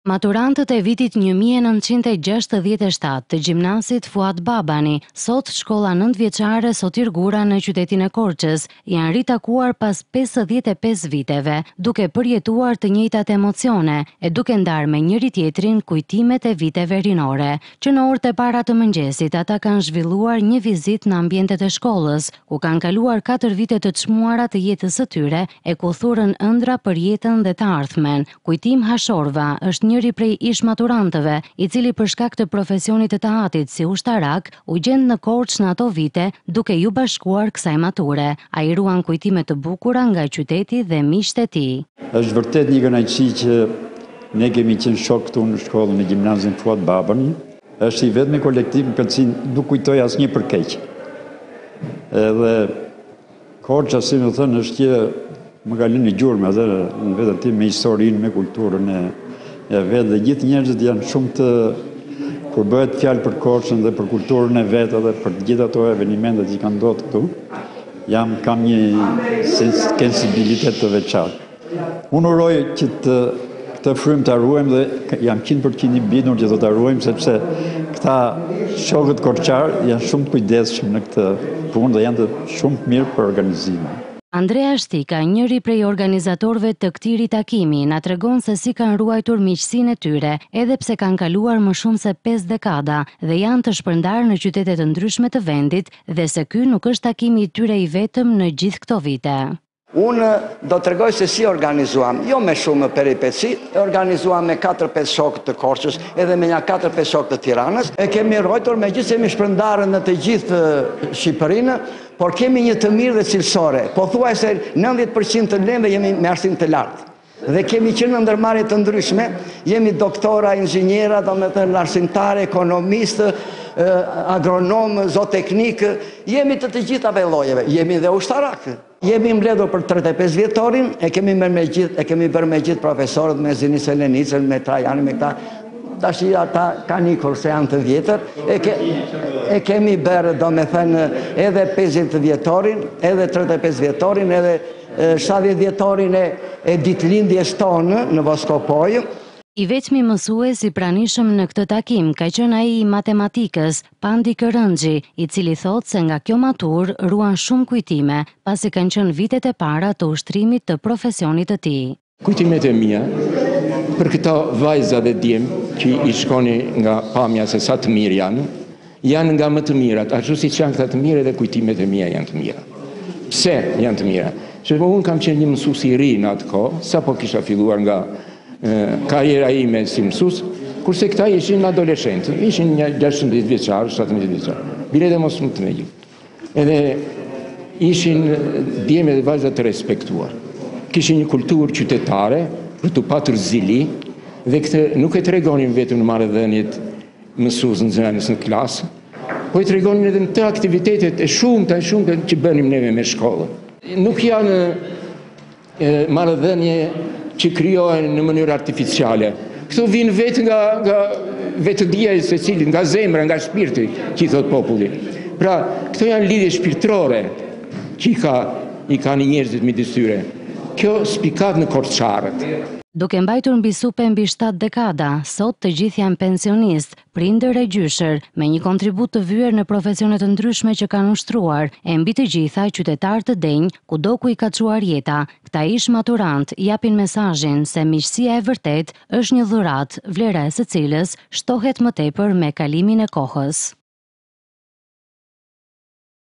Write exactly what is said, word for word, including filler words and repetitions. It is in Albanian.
Maturantët e vitit një mijë e nëntëqind e gjashtëdhjetë e shtatë të gjimnasit Fuad Babani, sot shkolla nëntëvjeçare Sotir Gura në qytetin e Korçës, janë ritakuar pas pesëdhjetë e pesë viteve, duke përjetuar të njëjtat emocione e duke ndarë me njëri tjetrin kujtimet e viteve rinore, që në orët e para të mëngjesit ata kanë zhvilluar një vizitë në ambientet e shkollës, ku kanë kaluar katër vite të çmuara të jetës së tyre e ku thurën ëndra për jetën dhe të ardhmen. Kujtim Hashorva është njëri prej ish maturantëve, i cili për shkak të profesionit të tahatit si ushtarak, u gjend në Korçë në ato vite, duke ju bashkuar kësaj mature. Ai ruan kujtime të bukura nga qyteti dhe miqtë e tij. Është vërtet një kënaqësi që ne kemi qenë shok këtu në shkollën e gjimnazit Fuad Babani. Është i vetmi kolektiv në cilin nuk kujtoj asnjë për keq. Edhe Korça, si më thënë, është që më ka lënë në gjurmë edhe në vetën tim me historinë, me kulturën e e vetë, dhe gjithë njerëzit janë shumë të, kur bëhet fjalë për Korçën dhe për kulturën e vetë dhe për gjithë ato evenimentet që kanë ndodhur këtu, jam kam një sensibilitet të veçantë. Unë uroj që të këtë frymë ta ruajmë dhe jam qind për qind i bindur që do ta ruajmë, sepse këta shokët korçar janë shumë të kujdesshëm në këtë punë dhe janë të shumë të mirë për organizimin. Andrea Shtika, njëri prej organizatorëve të këtij ritakimi, na tregon se si kanë ruajtur miqësinë e tyre, edhe pse kanë kaluar më shumë se pesë dekada dhe janë të shpërndarë në qytete të ndryshme të vendit dhe se ky nuk është takimi i tyre i vetëm në gjithë këto vite. Unë do të tregoj se si organizuam, jo me shumë peripeci, organizuam me katër pesë shokë të Korçës, edhe me një katër pesë shokë të Tiranës, e kemi ruajtur me gjithë se kemi shpërndarë në të gjithë Shqipërinë, por kemi një të mirë dhe cilësore, po thuaj se nëntëdhjetë përqind të lëndë jemi me arsim të lartë. Dhe kemi qenë në ndërmarrje të ndryshme, jemi doktora, inxhiniera, domethënë arsimtare, ekonomistë, agronomë, zooteknikë, jemi të të gjithave llojeve, jemi dhe ushtarakë. Jemi mbledhur për tridhjetë e pesë vjetorin, e kemi bërë me gjithë, e kemi bërë me gjithë profesorët, me Zini Selenicën, me Trajani, me këta. Tash ata kanë ikur se janë të vjetër, e, ke, e kemi bërë domethënë edhe pesëdhjetë vjetorin, edhe tridhjetë e pesë vjetorin, edhe shtatëdhjetë vjetorin e, e ditëlindjes tonë në Voskopoj. I veçmi mësues i pranishëm në këtë takim ka qenë ai i matematikës, Pandi Kërrëngji, i cili thotë se nga kjo maturë ruan shumë kujtime, pasi kanë qenë vitet e para të ushtrimit të profesionit të tij. Kujtimet e mia për këta vajza dhe djem që i shkoni nga pamja se sa të mirë janë, janë nga më të mirat, ashtu siç janë këta të mirë edhe kujtimet e mia janë të mira. Pse janë të mira? Sepse unë kam qenë një mësues i ri në atë kohë, sapo kisha filluar nga karriera ime si mësues, kurse këta ishin adoleshentë, ishin një gjashtëdhjetë vjeçar, shtatëdhjetë vjeçar. Bile dhe mos më të vëgjël. Edhe ishin djemë dhe vajza të respektuar. Kishin një kulturë qytetare për të patur zili dhe këtë nuk e tregonin vetëm në marrëdhëniet mësues nxënës në klasë, po e tregonin edhe në të aktivitetet e shumta e shumta që bënim neve me shkollën. Nuk janë marrëdhënie që krijohen në mënyrë artificiale. Këto vinë vetë nga, nga vetëdia e secilit, nga zemra, nga shpirti, që i thot populli. Pra, këto janë lidhje shpirtërore që i ka, i ka një njerëzit midis tyre. Kjo spikat në korçarët. Duke mbajtur mbi supe mbi shtatë dekada, sot të gjithë janë pensionistë, prindër e gjyshër, me një kontribut të vyer në profesione të ndryshme që kanë ushtruar, e mbi të gjitha qytetar të denj, kudo ku i ka çuar jeta. Këta ish maturant japin mesazhin se miqësia e vërtet është një dhuratë, vlera e së cilës shtohet më tepër me kalimin e kohës.